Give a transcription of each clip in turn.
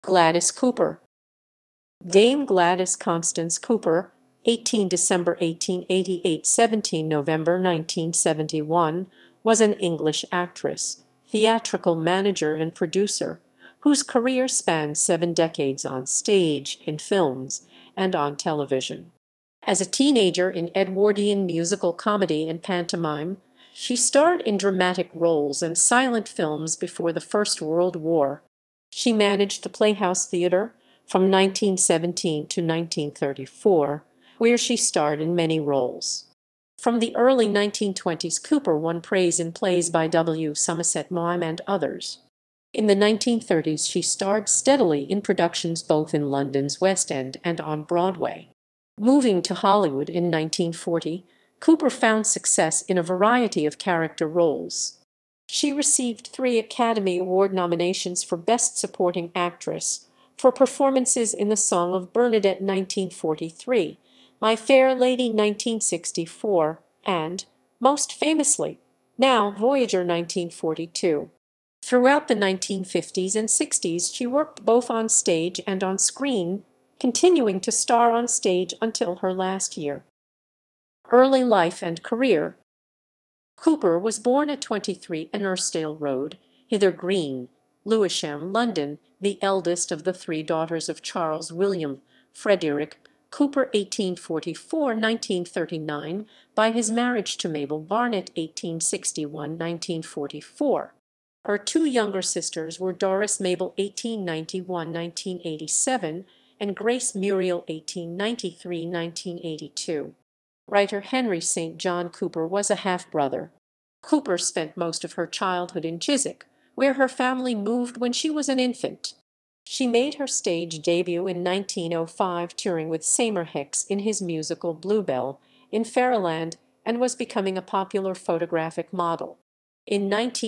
Gladys Cooper. Dame Gladys Constance Cooper, 18 December 1888, 17 November 1971, was an English actress, theatrical manager and producer, whose career spanned 7 decades on stage, in films, and on television. As a teenager in Edwardian musical comedy and pantomime, she starred in dramatic roles and silent films before the First World War. She managed the Playhouse Theatre from 1917 to 1934, where she starred in many roles. From the early 1920s, Cooper won praise in plays by W. Somerset Maugham and others. In the 1930s, she starred steadily in productions both in London's West End and on Broadway. Moving to Hollywood in 1940, Cooper found success in a variety of character roles. She received 3 Academy Award nominations for Best Supporting Actress for performances in The Song of Bernadette 1943, My Fair Lady 1964, and, most famously, Now Voyager 1942. Throughout the 1950s and 60s she worked both on stage and on screen, continuing to star on stage until her last year. Early life and career. Cooper was born at 23 Ennersdale Road, Hither Green, Lewisham, London, the eldest of the 3 daughters of Charles William Frederick Cooper (1844–1939) by his marriage to Mabel Barnett (1861–1944). Her 2 younger sisters were Doris Mabel (1891–1987) and Grace Muriel (1893–1982). Writer Henry St. John Cooper was a half-brother. Cooper spent most of her childhood in Chiswick, where her family moved when she was an infant. She made her stage debut in 1905 touring with Seymour Hicks in his musical Bluebell in Fairyland, and was becoming a popular photographic model. In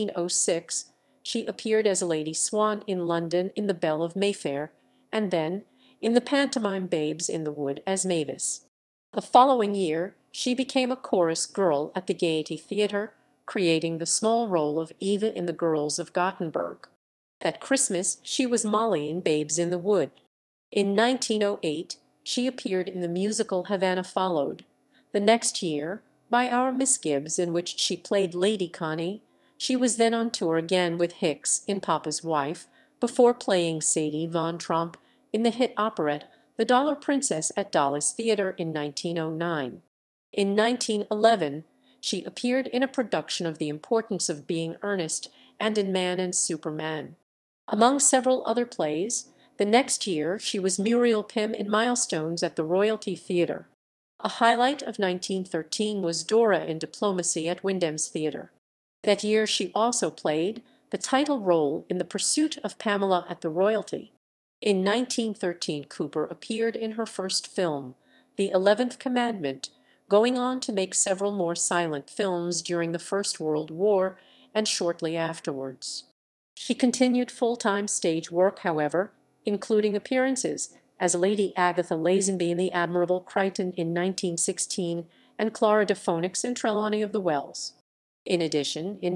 1906 she appeared as Lady Swan in London in The Belle of Mayfair, and then in the pantomime Babes in the Wood as Mavis. The following year she became a chorus girl at the Gaiety Theatre, creating the small role of Eva in The Girls of Gothenburg. That Christmas she was Molly in Babes in the Wood. In 1908 she appeared in the musical Havana Followed. The next year, by Our Miss Gibbs, in which she played Lady Connie. She was then on tour again with Hicks in Papa's Wife, before playing Sadie Von Tromp in the hit operette The Dollar Princess at Dulles Theatre in 1909. In 1911 she appeared in a production of The Importance of Being Earnest and in Man and Superman. Among several other plays, the next year she was Muriel Pym in Milestones at the Royalty Theatre. A highlight of 1913 was Dora in Diplomacy at Wyndham's Theatre. That year she also played the title role in The Pursuit of Pamela at the Royalty. In 1913 Cooper appeared in her first film, The 11th Commandment, going on to make several more silent films during the First World War and shortly afterwards. She continued full-time stage work, however, including appearances as Lady Agatha Lazenby in The Admirable Crichton in 1916 and Clara de Phoenix in Trelawney of the Wells. In addition, in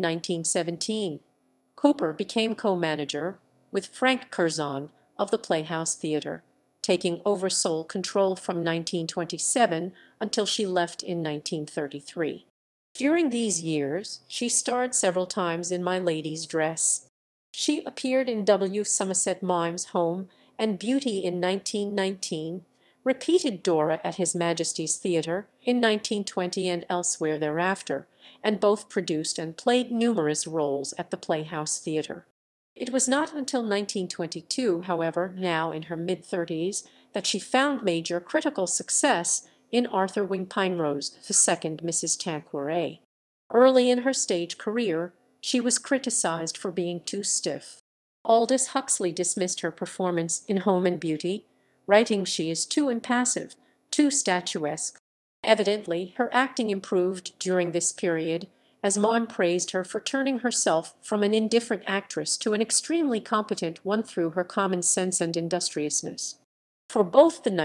1917, Cooper became co-manager with Frank Curzon of the Playhouse Theatre, taking over sole control from 1927 until she left in 1933. During these years she starred several times in My Lady's Dress. She appeared in W. Somerset Maugham's Home and Beauty in 1919, repeated Dora at His Majesty's Theatre in 1920 and elsewhere thereafter, and both produced and played numerous roles at the Playhouse Theatre. It was not until 1922, however, now in her mid-30s, that she found major critical success in Arthur Wing Penrose, the second Mrs. Tanqueray. Early in her stage career she was criticized for being too stiff. Aldous Huxley dismissed her performance in Home and Beauty, writing she is too impassive, too statuesque. Evidently her acting improved during this period, as Maugham praised her for turning herself from an indifferent actress to an extremely competent one through her common sense and industriousness. For both the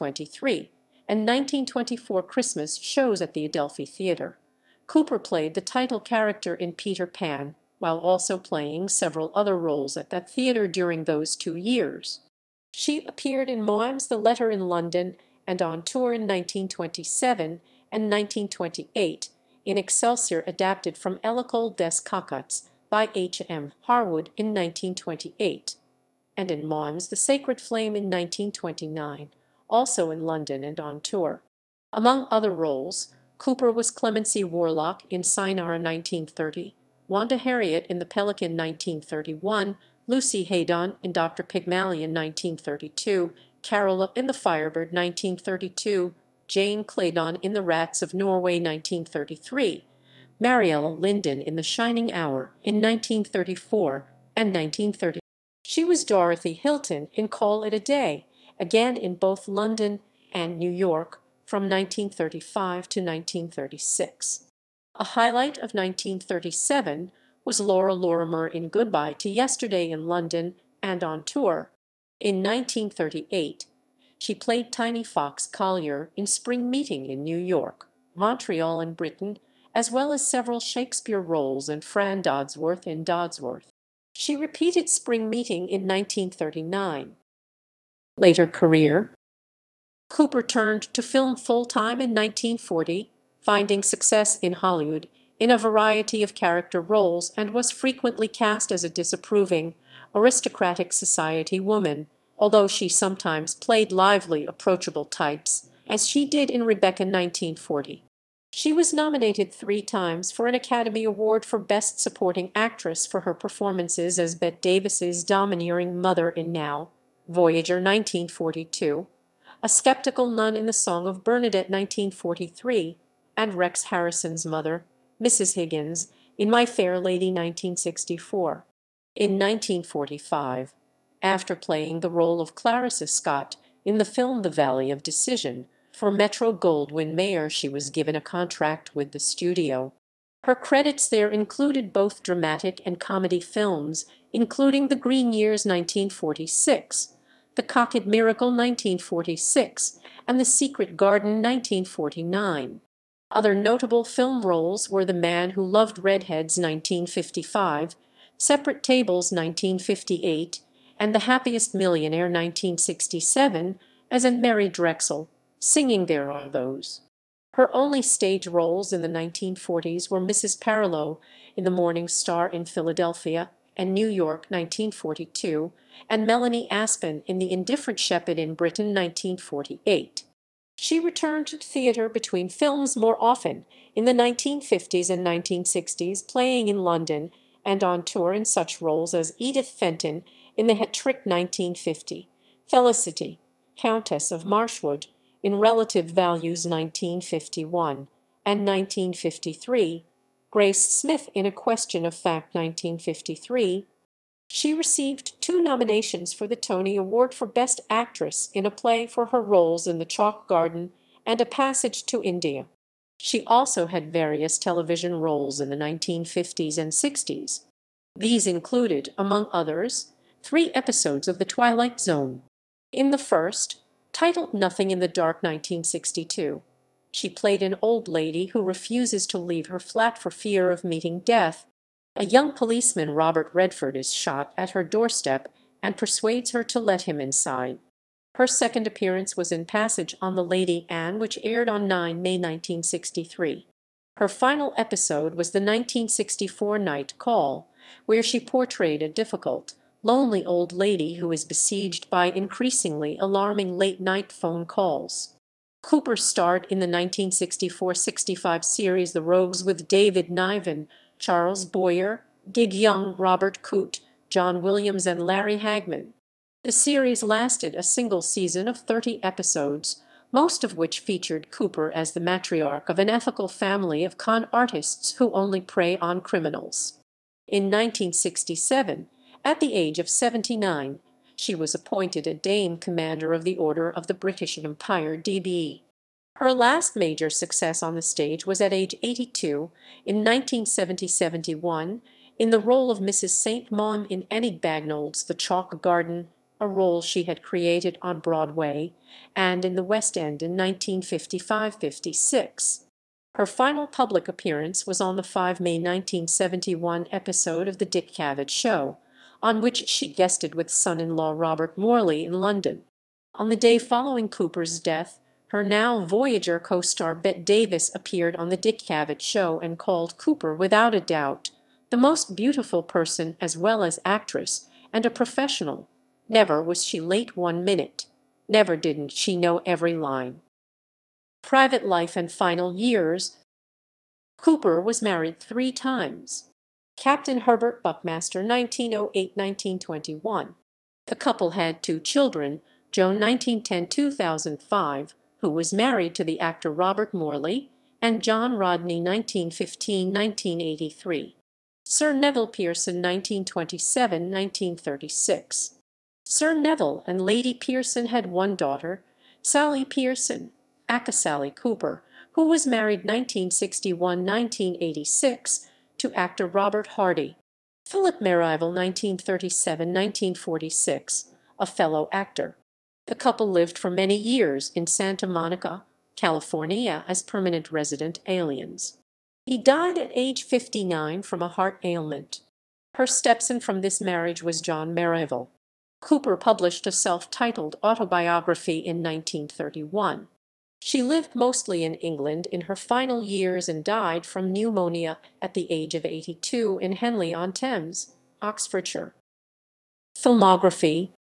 1923 and 1924 Christmas shows at the Adelphi Theatre, Cooper played the title character in Peter Pan, while also playing several other roles at that theatre during those 2 years. She appeared in Moim's The Letter in London and on tour in 1927 and 1928, in Excelsior adapted from École des Cocottes by H. M. Harwood in 1928, and in Moim's The Sacred Flame in 1929, also in London and on tour. Among other roles, Cooper was Clemency Warlock in Sayonara 1930, Wanda Harriet in The Pelican 1931, Lucy Haydon in Dr. Pygmalion 1932, Carola in The Firebird 1932, Jane Claydon in The Rats of Norway 1933, Mariella Linden in The Shining Hour in 1934 and 1930. She was Dorothy Hilton in Call It a Day, again in both London and New York, from 1935 to 1936. A highlight of 1937 was Laura Lorimer in Goodbye to Yesterday in London and on tour. In 1938, she played Tiny Fox Collier in Spring Meeting in New York, Montreal, and Britain, as well as several Shakespeare roles and Fran Dodsworth in Dodsworth. She repeated Spring Meeting in 1939. Later career: Cooper turned to film full-time in 1940, finding success in Hollywood in a variety of character roles, and was frequently cast as a disapproving, aristocratic society woman, although she sometimes played lively, approachable types, as she did in Rebecca 1940. She was nominated 3 times for an Academy Award for Best Supporting Actress for her performances as Bette Davis's domineering mother in Now, Voyager 1942, A Skeptical Nun in The Song of Bernadette 1943, and Rex Harrison's mother, Mrs. Higgins, in My Fair Lady 1964. In 1945, after playing the role of Clarissa Scott in the film The Valley of Decision, for Metro-Goldwyn-Mayer, she was given a contract with the studio. Her credits there included both dramatic and comedy films, including The Green Years 1946, The Cocked Miracle 1946, and The Secret Garden 1949. Other notable film roles were The Man Who Loved Redheads 1955, Separate Tables 1958, and The Happiest Millionaire 1967, as in Mary Drexel, singing There Are Those. Her only stage roles in the 1940s were Mrs. Parlow in The Morning Star in Philadelphia and New York 1942, and Melanie Aspen in The Indifferent Shepherd in Britain 1948. She returned to theatre between films more often in the 1950s and 1960s, playing in London and on tour in such roles as Edith Fenton in The Het Trick 1950, Felicity, Countess of Marshwood, in Relative Values 1951 and 1953, Grace Smith in A Question of Fact 1953. She received 2 nominations for the Tony Award for Best Actress in a Play for her roles in The Chalk Garden and A Passage to India. She also had various television roles in the 1950s and 60s. These included, among others, 3 episodes of The Twilight Zone. In the first, titled Nothing in the Dark 1962, she played an old lady who refuses to leave her flat for fear of meeting death. A young policeman, Robert Redford, is shot at her doorstep and persuades her to let him inside. Her second appearance was in Passage on the Lady Anne, which aired on 9 May 1963. Her final episode was the 1964 Night Call, where she portrayed a difficult, lonely old lady who is besieged by increasingly alarming late-night phone calls. Cooper starred in the 1964-65 series The Rogues with David Niven, Charles Boyer, Gig Young, Robert Coote, John Williams, and Larry Hagman. The series lasted a single season of 30 episodes, most of which featured Cooper as the matriarch of an ethical family of con artists who only prey on criminals. In 1967, at the age of 79, she was appointed a Dame Commander of the Order of the British Empire (DB). Her last major success on the stage was at age 82, in 1970-71, in the role of Mrs. St. Maum in Enid Bagnold's The Chalk Garden, a role she had created on Broadway, and in the West End in 1955-56. Her final public appearance was on the 5 May 1971 episode of The Dick Cavett Show, on which she guested with son-in-law Robert Morley in London. On the day following Cooper's death, her now Voyager co-star Bette Davis appeared on The Dick Cavett Show and called Cooper without a doubt the most beautiful person as well as actress and a professional. Never was she late 1 minute. Never didn't she know every line. Private life and final years. Cooper was married 3 times. Captain Herbert Buckmaster 1908–1921. The couple had 2 children, Joan 1910–2005, who was married to the actor Robert Morley, and John Rodney 1915–1983. Sir Neville Pearson 1927–1936. Sir Neville and Lady Pearson had 1 daughter, Sally Pearson, aka Sally Cooper, who was married 1961–1986 to actor Robert Hardy. Philip Merivale 1937–1946, a fellow actor. The couple lived for many years in Santa Monica, California as permanent resident aliens. He died at age 59 from a heart ailment. Her stepson from this marriage was John Merivale. Cooper published a self-titled autobiography in 1931. She lived mostly in England in her final years and died from pneumonia at the age of 82 in Henley-on-Thames, Oxfordshire. Filmography.